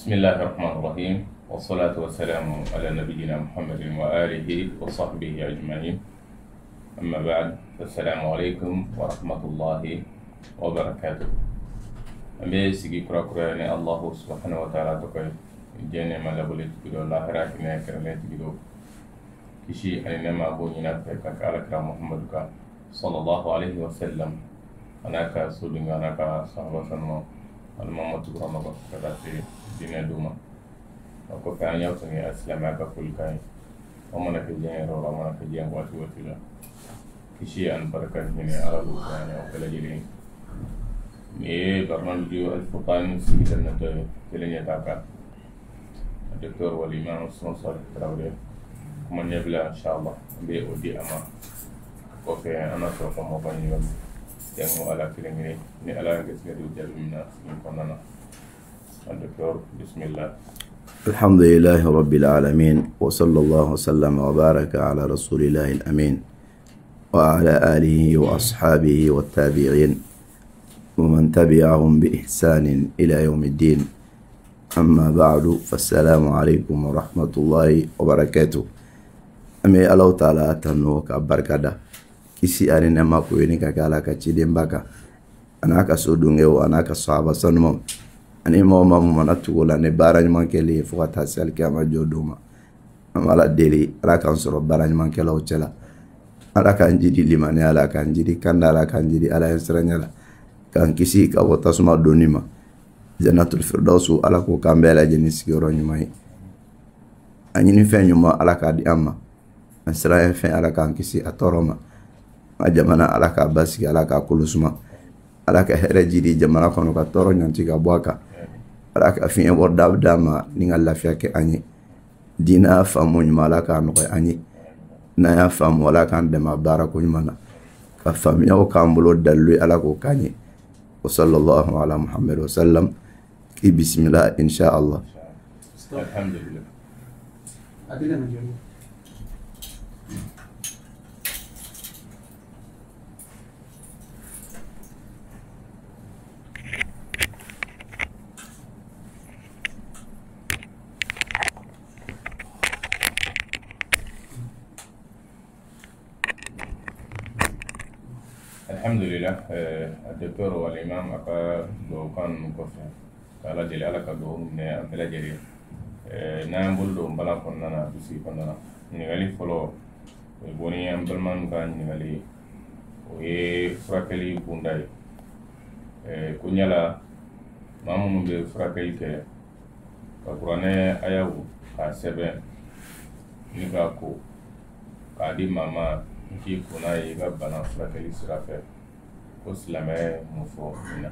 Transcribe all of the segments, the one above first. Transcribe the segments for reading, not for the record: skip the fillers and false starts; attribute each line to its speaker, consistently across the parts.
Speaker 1: بسم الله الرحمن الرحيم والصلاة والسلام على نبينا محمد وآله وصحبه أجمعين. أما بعد فالسلام عليكم ورحمة الله وبركاته. أمي سيجي كرا كرا يعني الله سبحانه وتعالى تقول جنة ما لبولت تقول الله راكنا كرنا تقول كشي أن نما بونينا فك على كرام محمد صلى الله عليه وسلم أنا كسودين أنا كصحابة سنو المهم تقول ما كذا في دين دوما أكو كان يوصل أسلم كل كاي ومن كجين رولا ومن كجين واتوتلا كشي أن بركة من على الوطن أو كلا جرين برنامج الفرقان سيدنا تلين يتابع الدكتور والإمام عثمان صالح التراوي كمان يبلغ إن شاء الله بأودي أما وفي أنا سوف مبني yang ala kirim ini ala gesnya diujarnya simpanana. الدكتور بسم الله.
Speaker 2: الحمد لله رب العالمين وصلى الله وسلم وبارك على رسول الله الأمين وعلى آله وأصحابه والتابعين ومن تبعهم بإحسان إلى يوم الدين. أما بعد فالسلام عليكم ورحمة الله وبركاته. أمي الله تعالى أتنوك أبركاته kisi ari nema ko ni ka kala ka chidin baka anaka sodunge o anaka sahaba sanmo ani mo manatu wala ne barani mankeli fuata sel kama joduma amala deli ala kan soro barani mankela o cela ala kan jidi limane ala kan jidi kandala kan jidi ala ensranyala kan kisi ka wota suma donima jannatul firdaus ala ko kambela jeni sigoro nyumai anyini fe nyuma ala ka di amma ansra fe ala kan kisi atoroma jamana ala ka basi ala ka kulusuma ala ka heraji di jamana kono ka toro nyanti ka boaka ala ka fi en borda dama ni ngalla fi ke anyi dina famu nyala ka no anyi na ya famu ala kan de ma barako nyana ka famu ya ka ambulo dalu ala ko kanyi wa sallallahu ala muhammad wa sallam ki bismillah insha Allah.
Speaker 1: Alhamdulillah.
Speaker 3: Adila najua
Speaker 1: الحمد لله. الدكتور والإمام أكا لو كان مكفى كلا جل على كدوم من أملا جري نعم بلدو بلا كنا بسي كنا نقولي فلو بني أمبلمان كان نقولي وهي فراكلي بونداي كنيلا مامو مبي فراكلي كه كقرانة أياو كسبة نيكاكو كادي ماما ki kuna yi ga bana furakali sirafe ko silame mufo ina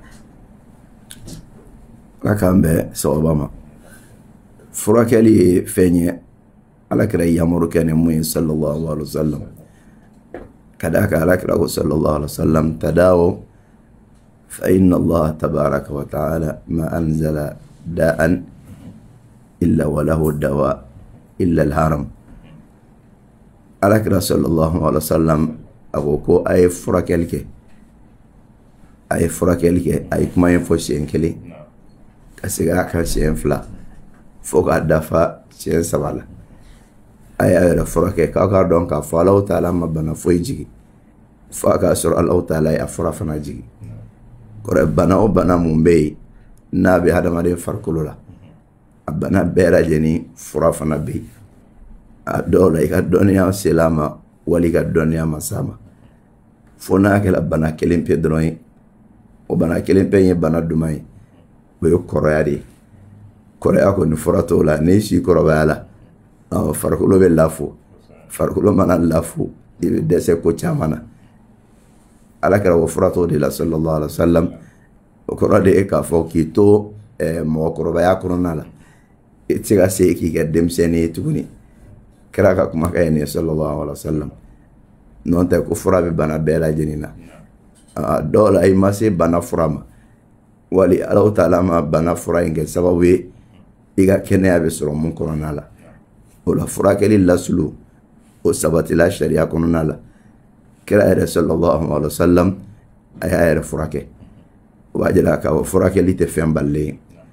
Speaker 2: lakambe sawabama furakali fenye ala kira yamuru kene mu sallallahu alaihi wasallam kadaka ala kira sallallahu alaihi wasallam tadawo fa inna Allah tabaraka wa ta'ala ma anzala da'an illa wa lahu dawa illa al-haram. Alakira sallallahu alaihi wasallam ko ay furakelke ay kuma yin fo sien kele kasiga ka sien fla fo ka dafa sien sabala ay furake ka don ka fa Allah ta'ala mabana fo jigi fa ka sur Allah ta'ala ya furafana jigi kore bana o bana mumbe nabi hadama de farkulula abana bera jeni furafana be adola ika dunia selama wali ka dunia masama fona kala bana kelimpe droi o bana kelimpe ye bana dumai be koroyadi koroya ko ni forato la ne shi korobala o farkulo be lafu farkulo mana lafu de dese ko chamana ala kala wo forato de la sallallahu alaihi wasallam o korode e ka fo ki to mo korobaya koronala itiga se ki ga demsene tuguni kira ka kuma kay ne sallallahu alaihi wasallam non ta ko fura be bana bela jenina dola ay mase bana furama wali Allah ta'ala ma bana fura inge sababu iga kene abe soro mun koronala wala fura ke lilla sulu o sabati la sharia koronala kira ay sallallahu alaihi wasallam ay fura ke wajala ka fura ke lite femballe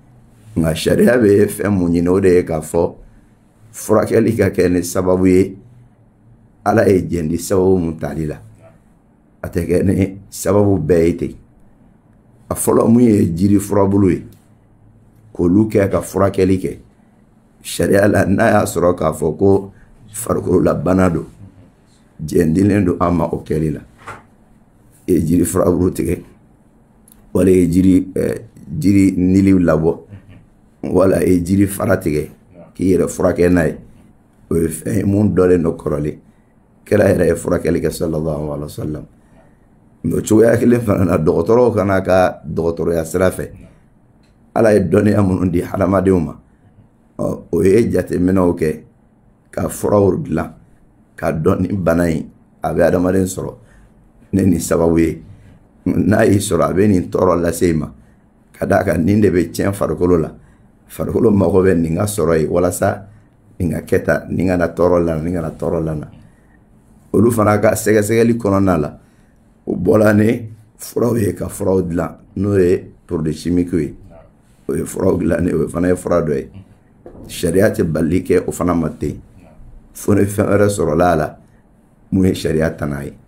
Speaker 2: nka sariya bɛ fɛn mun ɲini o de ye k'a fɔ furakɛli ka kɛ ni sababu ye ala ye jɛndi sababu mun tali la a tɛ kɛ ni sababu bɛɛ ye ten a fɔlɔ mun ye jiri furabulu ye k'olu kɛ ka furakɛli kɛ sariya la n'a y'a sɔrɔ k'a fɔ ko farikololabana don jɛndilen don an ma o kɛli la e ye jiri furabulu tigɛ wala ye jiri niliw labɔ wala ye jiri fara tigɛ k'i yɛrɛ furakɛ n'a ye o ye fɛn ye mun dɔlen don kɔrɔlen kɛra yɛrɛ ye furakɛli kɛ sallallahu alaihi wa sallam mɛ o cogoya kelen fana na dɔgɔtɔrɔw kana ka dɔgɔtɔrɔya sira fɛ ala ye dɔnniya minnu di hadamadenw ma o ye jateminɛw kɛ ka furaw dilan ka dɔn ni bana in a bɛ adamaden sɔrɔ ne ni sababu ye n'a y'i sɔrɔ a bɛ nin tɔɔrɔ lase i ma ka d'a kan nin de bɛ tiɲɛ farikolo la farikolo mago bɛ nin ka sɔrɔ ye walasa nin ka kɛ tan nin kana tɔɔrɔ la nin kana tɔɔrɔ la olu fana ka sɛgɛsɛgɛli kɔnɔna la o bɔla ni furaw ye ka furaw dilan n'o ye produit chimique ye o ye furaw dilan o fana ye fura dɔ ye sariya tɛ bali kɛ o fana ma ten fo ni fɛn wɛrɛ sɔrɔla a la mun ye sariya tana ye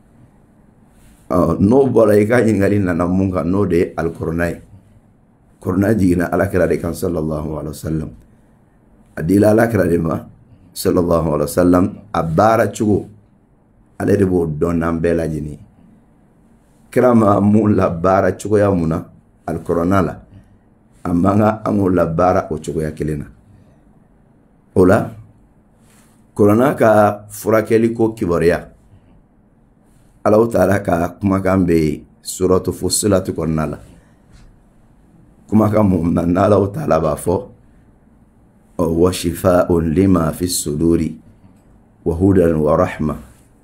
Speaker 2: n'o bɔra i ka ɲininkali nana mun kan n'o de ye alikɔrɔna ye kɔrɔna jiginna alakira de kan sallallahu alaihi wa sallam a dila alakira de ma sallallahu alaihi wa sallam a baara cogo ale de b'o dɔn n'an bɛɛ lajɛlen kira ma mun la baara cogoya mun na alikɔrɔna la a man kan an k'o la baara o cogoya kelen na o la kɔrɔna ka furakɛli ko kibaruya Allahu Taala ka kumakan bɛ yen suratu Fussilat kɔnɔna la kumakan mun na Allahu Taala b'a fɔ wa shifaa'un lima fi suduri wa hudan wa rahma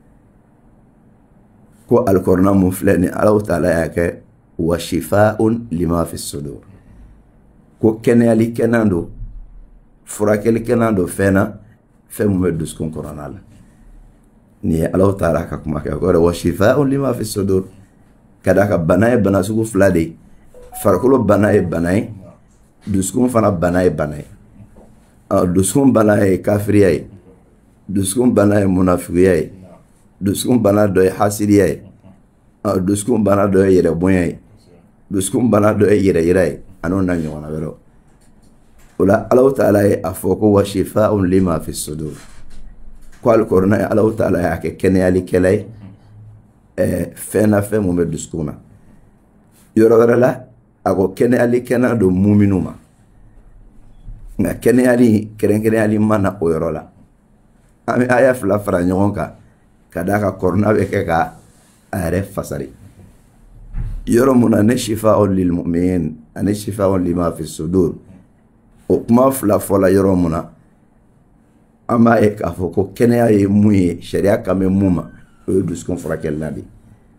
Speaker 2: ko alikɔrɔna mun filɛ ni Allahu Taala y'a kɛ wa shifaa'un lima fi sudur ko kɛnɛyali kɛnɛ don furakɛli kɛnɛ don fɛn na fɛn mun bɛ dusukun kɔnɔna la ni ye Allahu Taala ka kuma kɛ ko wa shifaa'un lima fi sudur ka d'a kan bana ye bana sugu fila de ye farikolo bana ye bana ye dusukun fana bana ye bana ye dusukun bana ye kafiriya ye dusukun bana ye munafigiya ye dusukun bana dɔ ye hasidiya ye dusukun bana dɔ ye yɛrɛbonya ye dusukun bana dɔ ye yɛrɛyira ye an'o na ɲɔgɔnna wɛrɛw o la Allahu Taala ye a fɔ ko wa shifaa'un lima fi sudur ko alikɔrɔna ye Allahu Taala y'a kɛ kɛnɛyalikɛla ye fɛn na fɛn mun bɛ dusukun na yɔrɔ wɛrɛ la a ko kɛnɛyali kɛnɛ don muminu ma nka kɛnɛyali kɛrɛnkɛrɛnyali ma na o yɔrɔ la an bɛ aya fila fara ɲɔgɔn kan ka d'a kan kɔrɔna bɛ kɛ ka a yɛrɛ fasari yɔrɔ mun na ne shifaa'un lil mu'minin ani shifaa'un lima fi sudur o kuma fila fɔla yɔrɔ mun na an b'a ye k'a fɔ ko kɛnɛya ye mun ye sariya kan bɛ mun ma o ye dusukun furakɛli de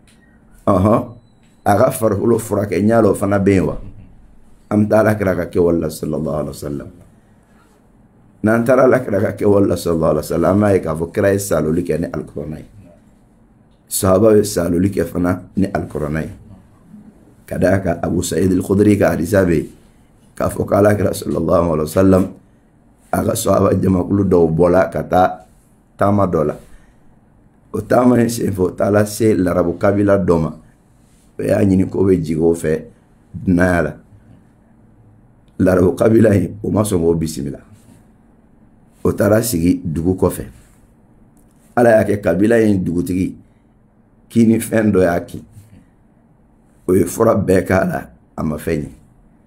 Speaker 2: a ka farikolo furakɛ ɲa o fana bɛ yen wa an bɛ taa alakira ka kɛwale la sallallahu alaihi wa sallam n'an taara alakira ka kɛwale la sallallahu alaihi wa sallam an b'a ye k'a fɔ kira ye saloli kɛ ni alikɔrɔna ye sahaba ye saloli kɛ fana ni alikɔrɔna ye ka d'a kan Abu Sa'id al-Khudri ka hadisa bɛ yen k'a fɔ ko alakira sallallahu alaihi wa sallam a ka sahaba jamakulu dɔw bɔla ka taa taama dɔ la o taama in senfɛ o taala se larabu kabila dɔ ma o y'a ɲini k'o bɛ jigin o fɛ dunanya la larabu kabila in o ma sɔn k'o bisimila o taara sigi dugu kɔfɛ ala y'a kɛ kabila in dugutigi k'i ni fɛn dɔ y'a kin o ye fura bɛɛ k'a la a ma fɛn ye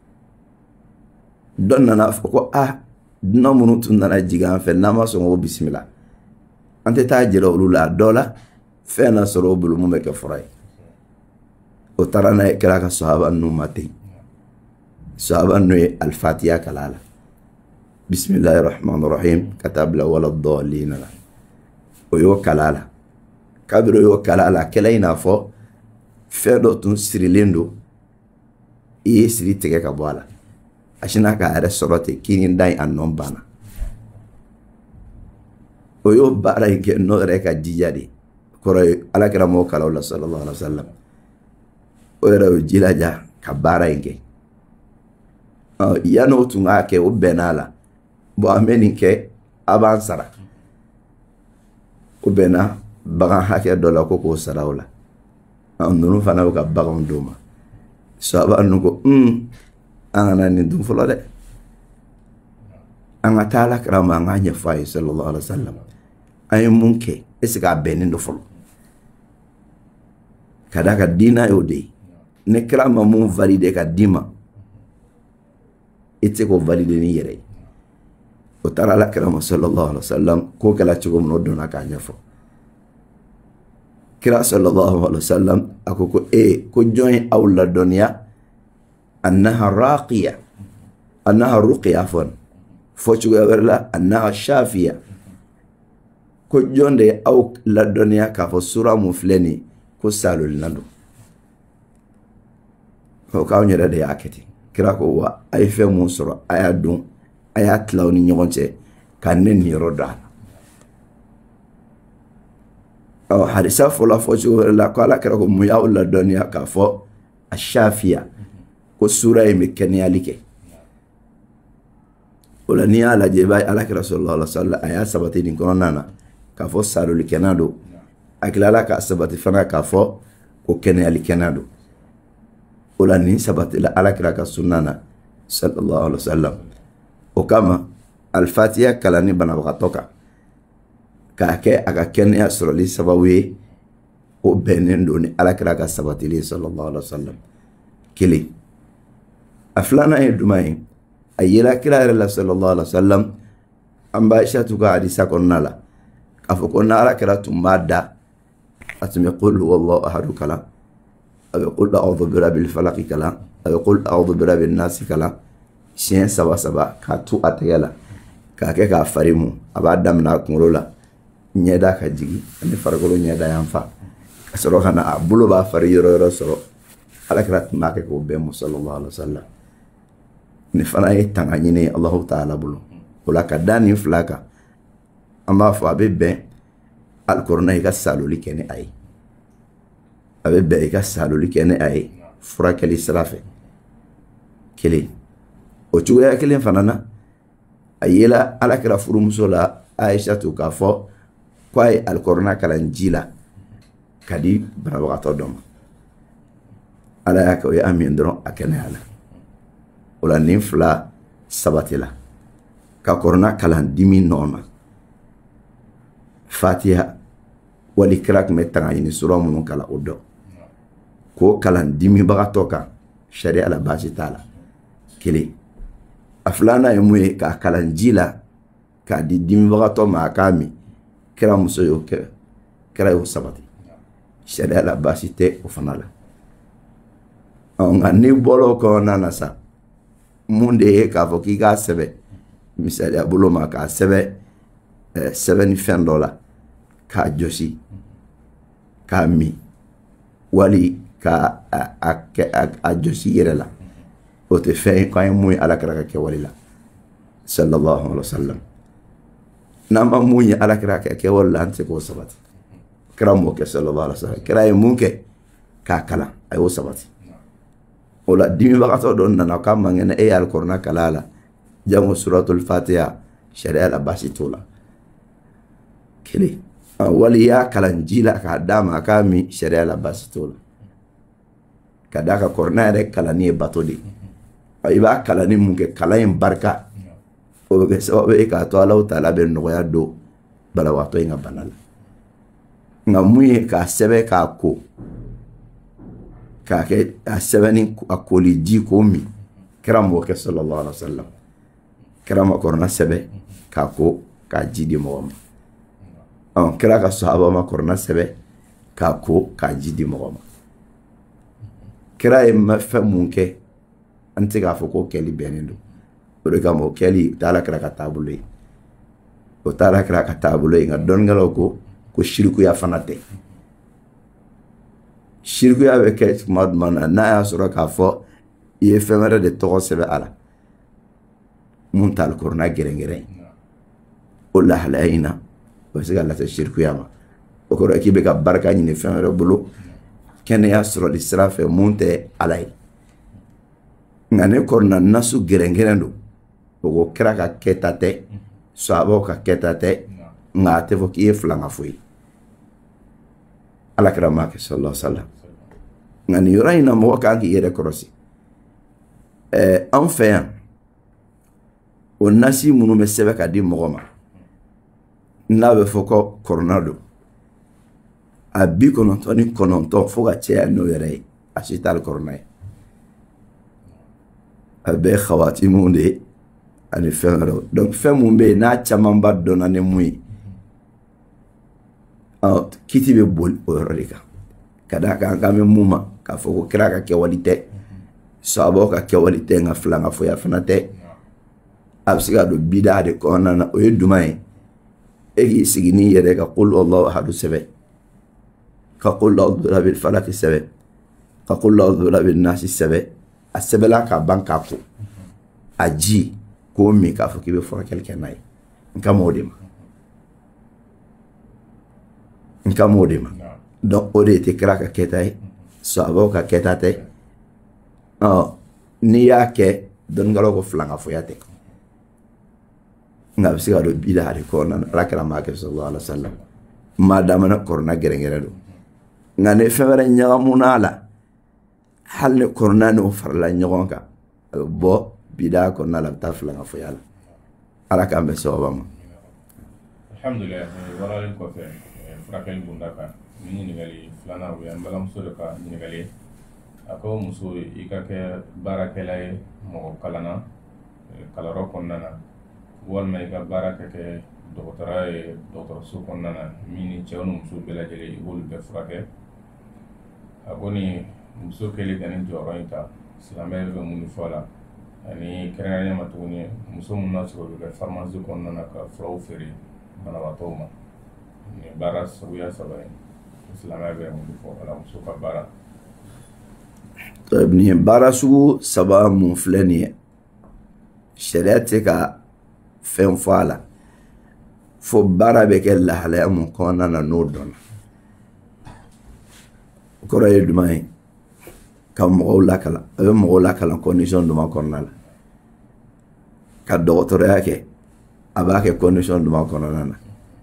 Speaker 2: dɔ nana fɔ ko dunan minnu tun nana jigin an fɛ n'an ma sɔn k'o bisimila an tɛ taa jira olu la dɔ la fɛn na sɔrɔ o bolo mun bɛ kɛ fura ye o taara n'a ye kɛra ka sahaba ninnu ma ten sahaba ninnu ye alifatiya kala la bisimilahi rahmani rahim ka taa bila wala dɔɔlina la o y'o kala la kabiri o y'o kala la kɛla in n'a fɔ fɛn dɔ tun sirilen don i ye siri tigɛ ka bɔ a la a sinna k'a yɛrɛ sɔrɔ ten kini da in a nɔ banna o y'o baara in kɛ n'o yɛrɛ ka jija de kɔrɔ ye alakira m'o kalaw la sallallahu alaihi wa sallam o yɛrɛ y'o jilaja ka baara in kɛ yano tun k'a kɛ o bɛnn'a la bon an bɛ nin kɛ a b'an sara o bɛnna bagan hakɛ dɔ la ko k'o sara o la ninnu fana bɛ ka baganw d'o ma sahaba ninnu ko an kana nin dun fɔlɔ dɛ an ka taa Alakira ma an k'a ɲɛfɔ a ye sallallahu alaihi wa sallam an ye mun kɛ est-ce que a bɛnnen do fɔlɔ ka d'a kan diina y'o de ye ni kira ma mun valide ka d'i ma i tɛ se k'o valide n'i yɛrɛ ye o taara Alakira ma sallallahu alaihi wa sallam k'o kɛla cogo min o donna k'a ɲɛfɔ kira sallallahu alaihi wa sallam a ko ko jɔn ye aw ladɔnniya annaha raqiya annaha ruqiya fɔ cogoya wɛrɛ la annaha shafiya ko jɔn de ye aw ladɔnniya k'a fɔ sura mun filɛ nin ye ko salolina don ko k'anw yɛrɛ de y'a kɛ ten kira ko wa a ye fɛn mun sɔrɔ a y'a dɔn a y'a tila aw ni ɲɔgɔn cɛ ka ne nin yɔrɔ dɔn a la hadisa fɔla fɔ cogo wɛrɛ la ko Alakira ko mun y'aw ladɔnniya k'a fɔ a shafiya ko sura in bɛ kɛnɛyali kɛ o la n'i y'a lajɛ i b'a ye Alakira sallallahu alaihi wa sallam a y'a sabati nin kɔnɔna na k'a fɔ salolikɛna don a tilala k'a sabati fana k'a fɔ ko kɛnɛyalikɛna don o la nin sabatila Alakira ka sunna na sallallahu alaihi wa sallam o kama alifatiya kalanni banabagatɔ kan k'a kɛ a ka kɛnɛya sɔrɔli sababu ye o bɛnnen don ni Alakira ka sabatili sallallahu alaihi wa sallam kelen a filanan ye jumɛn ye a yela kira yɛrɛ la sallallahu alaihi wa sallam an b'a Aishatu ka hadisa kɔnɔna la k'a fɔ ko na Alakira tun b'a da a tun bɛ qul huwallahu ahadu kalan a bɛ qul a'udhu birabbil falaq kalan a bɛ qul a'udhu birabbin nas kalan siɲɛ saba saba k'a tu a tɛgɛ la k'a kɛ k'a fari mu a b'a daminɛ a kunkolo la ɲɛda ka jigin ani farikolo ɲɛda yan fa ka sɔrɔ ka na a bolo b'a fari yɔrɔ yɔrɔ sɔrɔ Alakira tun b'a kɛ k'o bɛɛ mu sallallahu alaihi wa sallam ni fana ye tanga ɲini Allahu ta'ala bolo o la ka da nin fila kan an b'a fɔ a bɛ bɛn alikɔrɔna i ka saloli kɛ ni a ye a bɛ bɛn i ka saloli kɛ ni a ye furakɛli sira fɛ kelen o cogoya kelen fana na a yela Alakira furumuso la Aishatu k'a fɔ k'a ye alikɔrɔna kalan ji la ka di banabagatɔ dɔ ma Ala y'a kɛ o ye a min dɔrɔn a kɛnɛya la o la nin fila sabatila ka kɔrɔna kalan dimi nɔɔma Fatiha wali kira tun bɛ tanga ɲini sura minnu kalan o dɔn k'o kalan dimibagatɔ kan sariya la baasi t'a la kelen a filanan ye mun ye k'a kalan ji la k'a di dimibagatɔ ma a k'a min kira muso y'o kɛ kira y'o sabati sariya la baasi tɛ o fana la nka n'i bɔra o kɔnɔna na sa mun de ye k'a fɔ k'i k'a sɛbɛn misaliya bolo ma k'a sɛbɛn sɛbɛnnifɛn dɔ la k'a jɔsi k'a min wali k'a jɔsi i yɛrɛ la o tɛ fɛn ye k'an ye mun ye Alakira ka kɛwale la sallallahu alaihi wa sallam n'an ma mun ye Alakira ka kɛwale la an tɛ se k'o sabati kira m'o kɛ sallallahu alaihi wa sallam kira ye mun kɛ k'a kalan a y'o sabati o la dimibagatɔ dɔ nana k'a man kɛnɛ e ye alikɔrɔna kalan a la jango suratul Fatiha sariya la baasi t'o la kelen wali i y'a kalan ji la k'a d'a ma a k'a min sariya la baasi t'o la ka d'a kan kɔrɔna yɛrɛ kalanni ye bato de ye i b'a kalanni mun kɛ kalan in barika o bɛ kɛ sababu ye k'a to Alahu Taala bɛ nɔgɔya don banabagatɔ in ka bana la nka mun ye k'a sɛbɛn k'a ko k'a kɛ a sɛbɛnni a koli ji k'o min kira m'o kɛ sallallahu alaihi wa sallam kira ma kɔrɔna sɛbɛn k'a ko k'a ji di mɔgɔ ma kira ka sahaba ma kɔrɔna sɛbɛn k'a ko k'a ji di mɔgɔ ma kira ye fɛn mun kɛ an tɛ se k'a fɔ ko kɛli bɛnnen don o de kama o kɛli o tɛ Alakira ka taabolo ye o tɛ Alakira ka taabolo ye nka dɔnnikɛlaw ko shirikuya fana tɛ shirikuya bɛ kɛ tuma jumɛn na n'a y'a sɔrɔ k'a fɔ i ye fɛn wɛrɛ de tɔgɔ sɛbɛn a la mun tɛ alikɔrɔna gɛrɛngɛrɛn o lahalaya in na o bɛ se ka lase shirikuya ma o kɔrɔ k'i bɛ ka barika ɲini fɛn wɛrɛ bolo kɛnɛya sɔrɔli sira fɛ mun tɛ Ala ye ngane korna nasu gerengerendo ogo kira ka ketate sahaba ka ketate ngate fo ki flanga foi ala kira ma sallallahu alaihi wasallam ngani yorayna mo ka ki yere korosi en fait o nasi munu be sebe ka di mogoma na be foko coronado abi konontoni kononto fo ga che no yere asital corona abe khawati munde ani fenro donc femumbe na chamamba dona ne mui kiti be bol orika kada ka ngame muma ka foko kira ka ke walite sabo ka ke walite nga flanga fo ya fanate absiga do bida de kona na o yedumai egi sigini yere ka qul wallahu ahad sebe ka qul a'udhu bil falaq sebe ka qul a'udhu bin nas sebe asebela ka banka ko aji ko mi ka fo ki be fo quelqu'un nay nka modima donc o de te kra ka ketay sabo ka ketate ni ya ke don ngalo ko flanga fo yate nga bisiga do bida de ko na rakala ma ke sallallahu alaihi wasallam madama na korna gerengere do nga ne fewere nyaamuna la hal ne korna no farla nyagonka bo bida ko na la tafla nga fo yalla araka ambe so bama
Speaker 1: alhamdulillah wala ko fe frakel bundaka ni ngali flana wi ambalam so ka ni ngali ako muso ikake barakela mo kalana kalaro konnana walma ika baraka ke doktora so konnana mini cewno muso bela jele wol be frake akoni muso kele ganin joro ita silamel be mun fola ani keranya matuni muso mun naso be pharmacie konnana ka flow feri bana watoma ni baras wiya sabai silamel be mun fola muso ka bara
Speaker 2: ni barasu saba mun fleni shariate ka fen fala fo bara be ke la hala mun kona na nodon ko ray dumay kam mo la kala e mo la kala condition duma konna la ka docteur yake abake condition duma konna na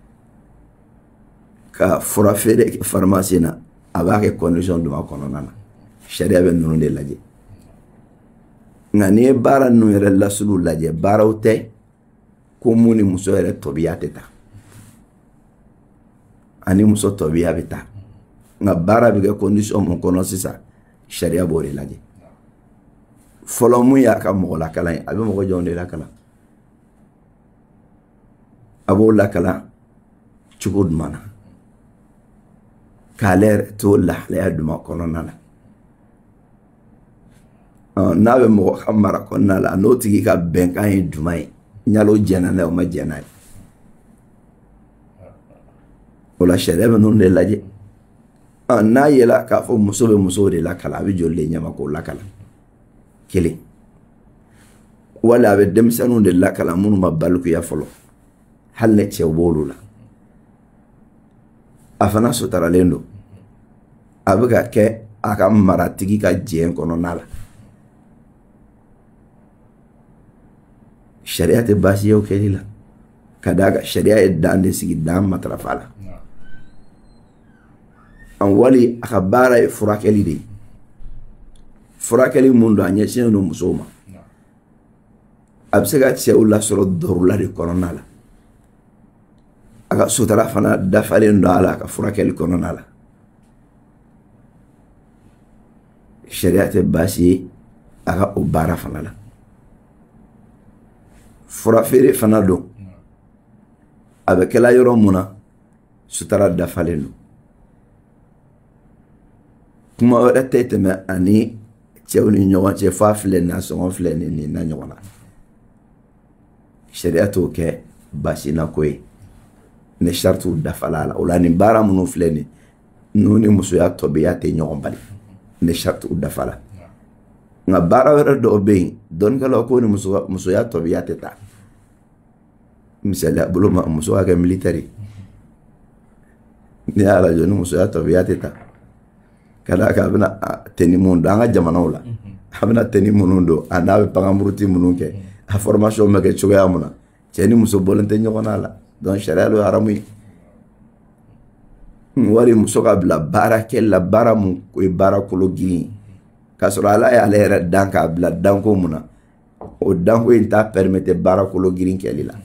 Speaker 2: ka fura fere pharmacie na abake condition duma konna na sharia be nunu de laje ngani bara nu yere la sulu laje bara ute ko muni muso yere tobiya teta ani muso tobiya bita nga bara be condition mon kono sisa sharia bo de laje folo mu ya ka mo la kala abi mo jonde la kala abo la kala chugud mana kaler to la la duma kono nana nabe mo khamara konna la no tigi ka benkan yi dumai nyalo jena na o ma jena wala sharebe non de laje na yela ka fo muso de la kala bi jolle nyama ko la kala kele wala be dem sanu de la kala mun ma balku ya folo halle che wolula afana so taralendo abuga ke aka maratigi ka jen kono nala sharia te basi yo kelila kadaga sharia e dande sigi dam matrafala an wali akabara e furakeli de furakeli mundo anya sino musoma absega tseula soro dorula de koronala aka sutara fana dafale ndala ka furakeli koronala sharia te basi aka ubara fana la fura fere fana do abe kala yoro muna sutara dafalen do kuma wada teteme ani cewni nyowa che fa fle na so fle ni na nyowa sharia to ke basina koy ne shartu dafalala wala ni bara munu fle ni nuni muso ya tobiya te nyowa bali ne shartu dafala nga bara wada do be don kala ko ni muso ya tobiya te ta misala buluma muso ga military ni ala joni muso ya tobiya te ta kada ka bina teni mun danga jamana wala amna teni munundo anabe pangamruti mununke a formation meke choya muna ceni muso bolente nyogona la donc sharia lo haramu wari muso ka bila baara kɛ la baara mun ko baara kolo girin ka sɔrɔ ala y'ale yɛrɛ dan k'a bila danko mun na o danko in t'a permettre baara kolo girin kɛli la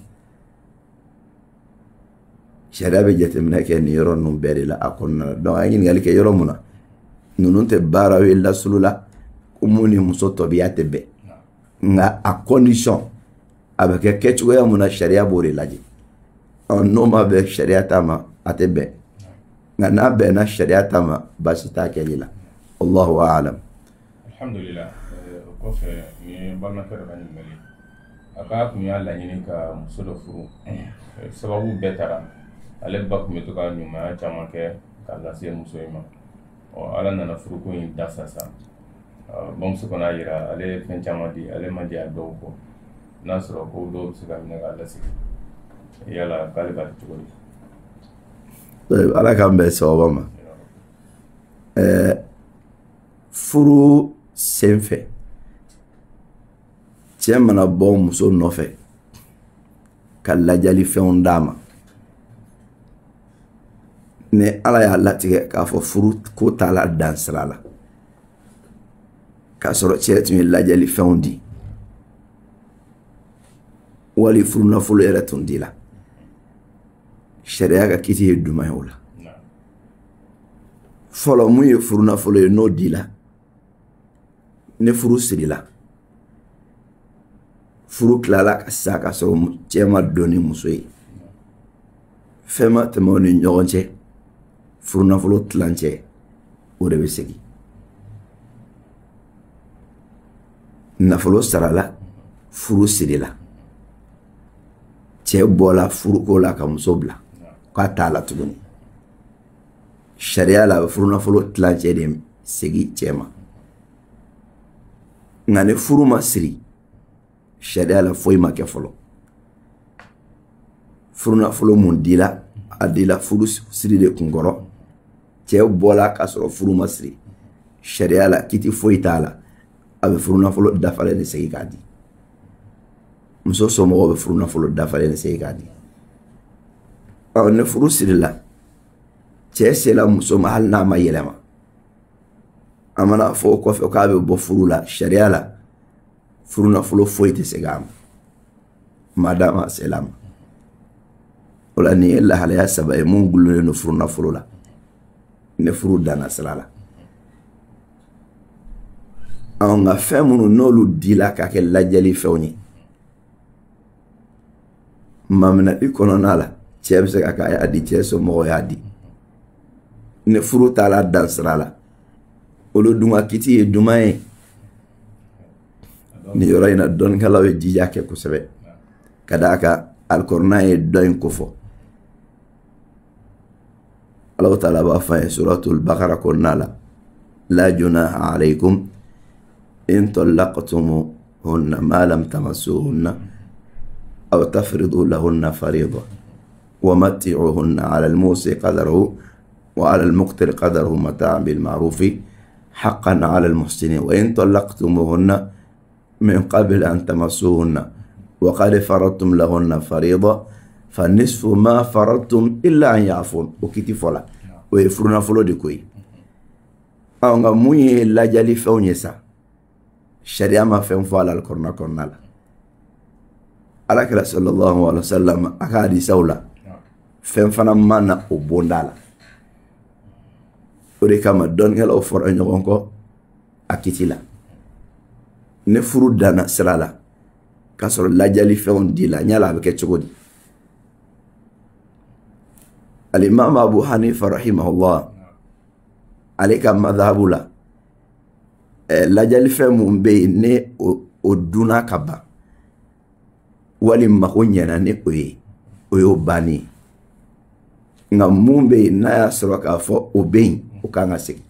Speaker 2: sharia bɛ jateminɛ kɛ nin yɔrɔ ninnu bɛɛ de la a kɔnɔna la donc a ye ɲininkali kɛ yɔrɔ mun na ninnu tɛ baara ye lasulu la ko mun ni muso tɔbiya tɛ bɛn nka a condition a bɛ kɛ kɛcogoya mun na sharia b'o de lajɛ n'o ma bɛn sharia ta ma a tɛ bɛn nka n'a bɛnna sharia ta ma baasi t'a kɛli la Allahu a'lam.
Speaker 1: Alhamdulillah o kɔfɛ ni ye balimakɛ dɔ ka ɲininkali a ka kun y'a laɲini ka muso dɔ furu sababu bɛɛ taara ale ba kun bɛ to ka ɲumanya caman kɛ k'a lase muso in ma ala nana furuko in da sasa bamuso kɔnɔ a yira ale ye fɛn caman di ale ma di a dɔw kɔ n'a sɔrɔ ko dɔw bɛ se ka minɛ k'a lasigi yala k'ale b'a kɛ cogo di.
Speaker 2: Ala k'an bɛn sababa ma furu senfɛ cɛ mana bɔ muso nɔfɛ ka lajali fɛnw d'a ma ni ala y'a latigɛ k'a fɔ furu ko t'a la dan sira la k'a sɔrɔ cɛ tun ye lajali fɛnw di wali furu nafolo yɛrɛ tun di la sharia ka kiti ye duman ye o la fɔlɔ mun ye furu nafolo ye n'o di la ni furu sirila furu tilala ka sa ka sɔrɔ cɛ ma don ni muso ye fɛn ma tɛmɛ o ni ɲɔgɔn cɛ furu nafolo tilancɛ o de bɛ segin nafolo sarala furu sirila cɛ bɔla furuko la ka muso bila k'a t'a la tuguni sharia la a bɛ furu nafolo tilancɛ de segin cɛ ma nka ni furu ma siri sharia la foyi ma kɛ fɔlɔ furu nafolo mun dila a dila furu siri de kun kɔrɔ cɛ bɔla k'a sɔrɔ furu ma siri sharia la kiti foyi t'a la a bɛ furu nafolo dafalen de segin k'a di muso somɔgɔw bɛ furu nafolo dafalen de segin k'a di ni furu sirila cɛ sela muso ma hali n'a ma yɛlɛma a mana fɔ o kɔfɛ k'a bɛ bɔ furu la sharia la furu nafolo foyi tɛ segin a ma madama a sela ma o la nin ye lahalaya saba ye mun gulonnen don furu nafolo la ni furu danna sira la nka fɛn minnu n'olu dila ka kɛ lajɛli fɛnw ye maminɛli kɔnɔna la cɛ bɛ se ka k'a y'a di cɛ somɔgɔw y'a di ni furu taala dan sira la olu dun ka kiti ye duman ye nin yɔrɔ in na dɔnnikɛlaw ye jija kɛ kosɛbɛ ka d'a kan alikɔrɔna ye dɔ in kofɔ Allahu taala b'a fɔ ye suratul Baqara kɔnɔna la la junaha alaykum in طلقتموهن ما لم تمسوهن أو تفرضوا لهن فريضة ومتعوهن على الموسع قدره وعلى المقتر قدره متاعا بالمعروف حقا على المحسنين وإن طلقتموهن من قبل أن تمسوهن وقد فرضتم لهن فريضة فالنصف ما فرضتم إلا أن يعفون وكتي فلا ويفرون فلو دي كوي أو موي لا جالي فونيسا sharia ma fɛn fɔ ala kɔnɔna la alakira sallallahu alaihi wasallam a ka hadisaw la fɛn fana ma na o bonda la o de kama dɔnnikɛlaw fɔra ɲɔgɔn kɔ a kiti la ne furu danna sira la k'a sɔrɔ lajali fɛnw di la ɲala a bɛ kɛ cogo di alimam Abu Hanifa rahimahullah ale ka madhabu la lajali fɛn mun bɛ yen ne o dunna ka ban walima ko ɲɛna ni o y'o bannen nka mun bɛ yen n'a y'a sɔrɔ k'a fɔ o bɛ yen o kan ka segin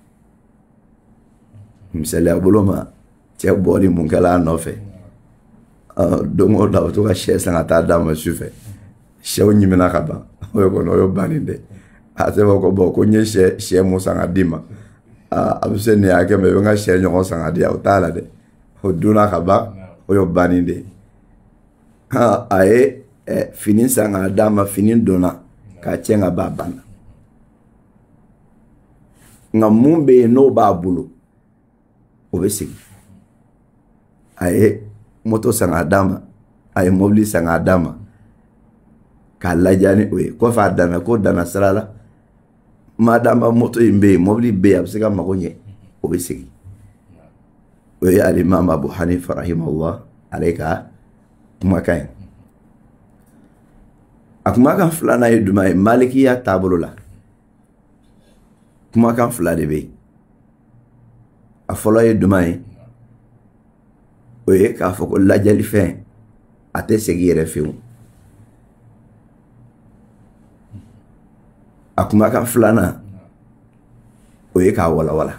Speaker 2: misaliya bolo ma cɛ bɔli mun kɛla a nɔfɛ don o don a bɛ to ka sɛ san ka taa d'a ma su fɛ sɛw ɲimina ka ban o ye kɔni o y'o bannen dɛ a tɛ fɔ ko bɔn ko n ye sɛ mun san ka d'i ma a bɛ se nin hakɛ ma i bɛ n ka sɛ ɲɔgɔn san ka di yan o t'a la dɛ o dunna ka ban o y'o bannen de ye a ye fini san k'a d'a ma fini donna k'a tiɲɛ ka ban a banna nka mun bɛ yen n'o b'a bolo o bɛ segin a ye moto san k'a d'a ma a ye mobili san k'a d'a ma k'a ladiya ni o ye kɔfɛ a danna ko danna sira la madama moto in bɛ yen mobili bɛ yen a bɛ se ka mago ɲɛ o bɛ segin o ye alimami Abu Hanifa rahimahullah ale ka kumakan ye a kumakan filanan ye jumɛn ye malikiya taabolo la kumakan fila de bɛ yen a fɔlɔ ye jumɛn ye o ye k'a fɔ ko lajɛlifɛn a tɛ segin yɛrɛ fiyewu a kumakan filanan o ye k'a walawala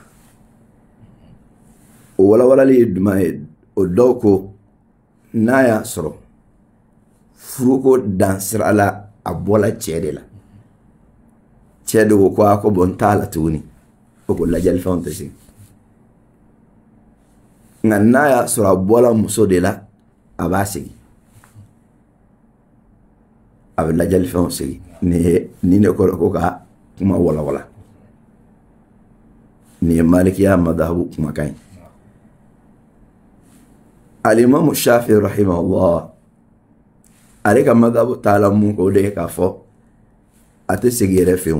Speaker 2: o walawalali ye jumɛn ye o dɔw ko n'a y'a sɔrɔ furuko dansira la a bɔla cɛ de la cɛ de ko a ko bɔn n t'a la tuguni o ko lajɛlifɛnw tɛ segin nka n'a y'a sɔrɔ a bɔla muso de la a b'a segin a bɛ lajɛlifɛnw segin ni ne kɔrɔ ko ka kuma walawala ni ye malikiya madhabu kumakan ye alimamu Shafi rahimahullah ale ka madhabu taala mun ko de k'a fɔ a tɛ segin yɛrɛ fiyewu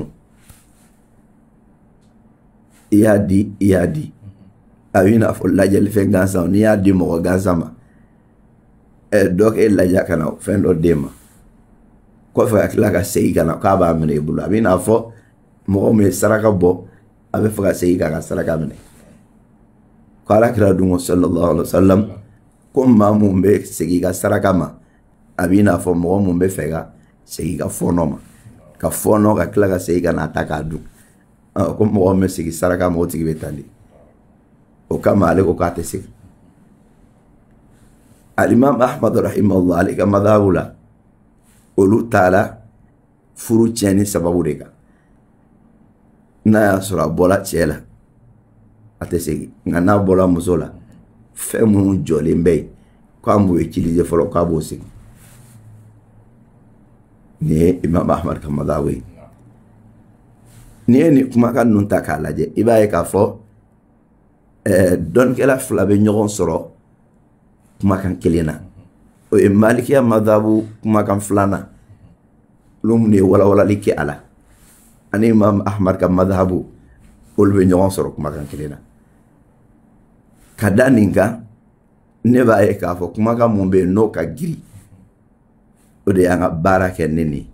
Speaker 2: i y'a di a bɛ i n'a fɔ lajɛlifɛn gansan n'i y'a di mɔgɔ gansan ma dɔ k'e lajɛ ka na fɛn dɔ d'e ma kɔfɛ a tila ka segin ka na k'a b'a minɛ i bolo a bɛ i n'a fɔ mɔgɔ min ye saraka bɔ a bɛ fɛ ka segin k'a ka saraka minɛ ko Alakira dun sallallahu alaihi wa sallam ko maa mun bɛ segin ka saraka ma a bɛ i n'a fɔ mɔgɔ mun bɛ fɛ ka segin ka fɔɔnɔ ma ka fɔɔnɔ ka tila ka segin ka n'a ta k'a dun ko mɔgɔ min bɛ segin saraka ma o tigi bɛ tan de o kama ale ko k'a tɛ segin alimami Ahmad rahimahullah ale ka madhabu la olu taala furu tiɲɛni sababu de kan n'a y'a sɔrɔ a bɔla cɛ la a tɛ segin nka n'a bɔla muso la fɛn minnu jɔlen bɛ yen k'a m'o utiliser fɔlɔ k'a b'o segin ni ye imam Ahmad ka madhabu ye n'i ye nin kumakan ninnu ta k'a lajɛ i b'a ye k'a fɔ dɔnnikɛla fila bɛ ɲɔgɔn sɔrɔ kumakan kelen na o ye malikiya madhabu kumakan filanan olu minnu ye walawalali kɛ a la ani imam Ahmad ka madhabu olu bɛ ɲɔgɔn sɔrɔ kumakan kelen na ka da nin kan ne b'a ye k'a fɔ kumakan mun bɛ yen n'o ka girin o de y'an ka baara kɛ ne ni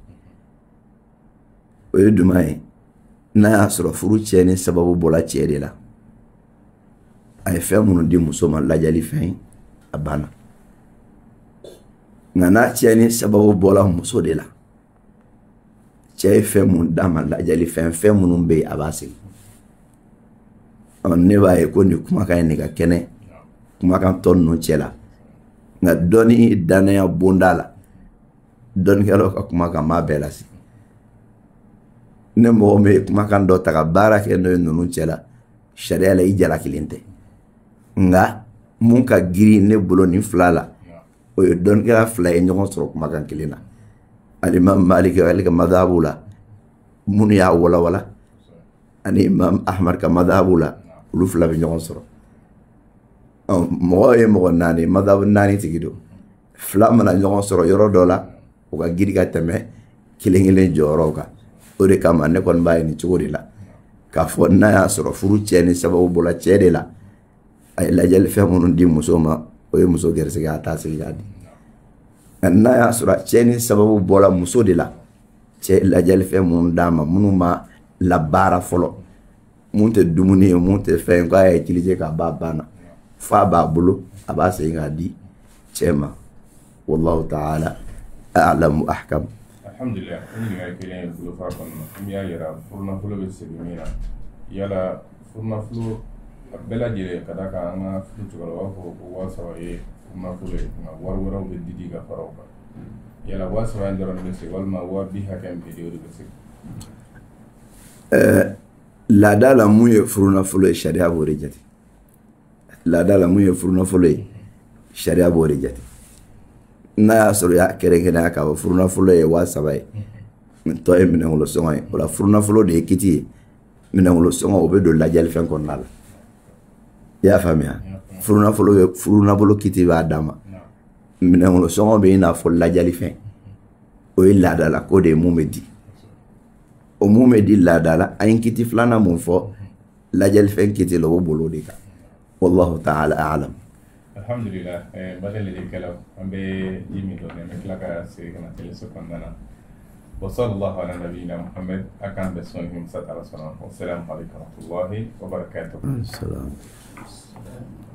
Speaker 2: o ye jumɛn ye n'a y'a sɔrɔ furu tiɲɛni sababu bɔla cɛ de la a ye fɛn minnu di muso ma lajɛli fɛn a banna nka n'a tiɲɛni sababu bɔla muso de la cɛ ye fɛn mun d'a ma lajɛli fɛn minnu bɛ yen a b'a segin ne b'a ye ko nin kumakan in de ka kɛnɛ kumakan tɔ ninnu cɛ la nka dɔnni danaya bonda la dɔnnikɛlaw ka kumakan m'a bɛɛ lasigi ne mɔgɔ min ye kumakan dɔ ta ka baara kɛ n'o ye ninnu cɛ la sariya la i jala kelen tɛ nka mun ka girin ne bolo nin fila la o ye dɔnnikɛla fila ye ɲɔgɔn sɔrɔ kumakan kelen na alimami Maliki ale ka madhabu la minnu y'a walawala ani imam Ahmad ka madhabu la olu fila bɛ ɲɔgɔn sɔrɔ mɔgɔ ye mɔgɔ naani madhabu naani tigi don fila mana ɲɔgɔn sɔrɔ yɔrɔ dɔ la o ka girin ka tɛmɛ kelen kelen jɔyɔrɔw kan o de kama ne kɔni b'a ye nin cogo de la k'a fɔ n'a y'a sɔrɔ furu tiɲɛni sababu bɔla cɛ de la a ye lajɛli fɛn minnu di muso ma o ye muso gɛrɛsɛgɛ a t'a sigi k'a di nka n'a y'a sɔrɔ tiɲɛni sababu bɔla muso de la cɛ lajɛli fɛn minnu d'a ma minnu ma labaara fɔlɔ mun tɛ dumuni ye mun tɛ fɛn k'a y'a utiliser k'a ban banna f'a b'a bolo a b'a segin k'a di cɛ ma wallahu ta'ala a'lamu ahkam.
Speaker 1: Alhamdulillah, ini nggak kira yang dulu faham, ini ya yara furna fulu besi mina, yala furna fulu bela jadi kadang-kadang anga fulu juga lawa wasa ye furna fulu nggak war-war berdidi gak farauka, yala wasa yang dorang besi, wal ma war biha kan video besi.
Speaker 2: laada la mun ye furu nafolo ye sariya b'o de jate laada la mun ye furu nafolo ye sariya b'o de jate n'a y'a sɔrɔ y'a kɛrɛnkɛrɛnya k'a fɔ furu nafolo ye 300 ye tɔ ye minɛnkolo sɔngɔ ye o la furu nafolo de ye kiti ye minɛnkolo sɔngɔ o bɛ don lajɛlifɛn kɔnɔna la i y'a faamuya furu nafolo kiti b'a d'a ma minɛnkolo sɔngɔ bɛ i n'a fɔ lajɛlifɛn o ye laada la ko de ye mun bɛ di o mun bɛ di laada la an ye kiti filanan mun fɔ lajɛlifɛn kiti la o bolo de kan wallahu ta'ala a'lam.
Speaker 1: Alhamdulillah, badal de kala ambe yimi do ne kala ka se kana tele so kandana wa sallallahu ala nabiyyina Muhammad akan beson him satara sallallahu alaihi wa sallam wa rahmatullahi wa barakatuh.
Speaker 2: Assalam.